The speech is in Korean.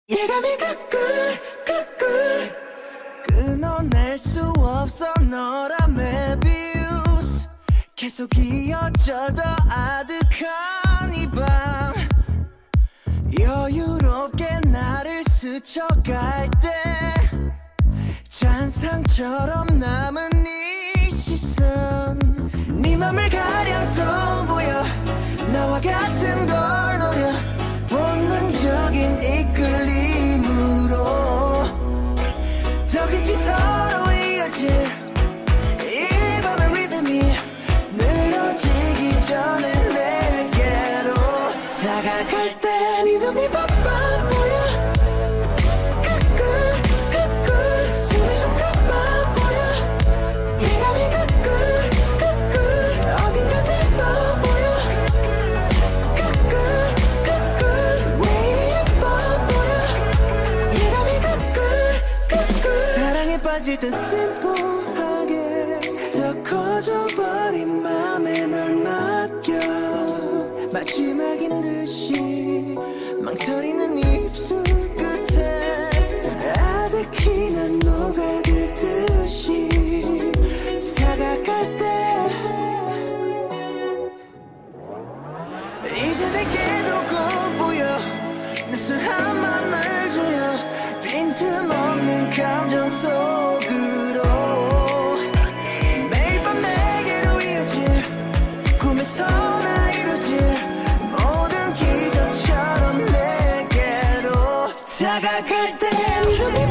예감이 끊어낼 수 없어 너란 메비우스 계속 이어져도 아득한 이 밤 여유롭게 나를 스쳐갈 때 잔상처럼 남은 네 시선 네 맘을 가려도 보여 나와 같은 걸 노려 본능적인 이끌림으로 더 깊이 서로 이어질 이 밤의 리듬이 늘어지기 전에 내게로 다가갈 때 네 눈이 바빠 보여 숨이 좀 가빠 보여 예감이 어딘가 들떠 보여 왜 이리 예뻐 보여 예감이 사랑에 빠질 듯 심플하게 더 커져버린 맘에 널 맡겨 마지막인 듯이 망설이는 입술 끝에 아득히 난 녹아들 듯이 다가갈 때 이제 내게도 꼭 보여 느슨한 맘을 조여 빈틈없는 감정 속으로 매일 밤 내게로 이어질 꿈에서 나 이루어질 모든 기적처럼 내게로 다가갈 때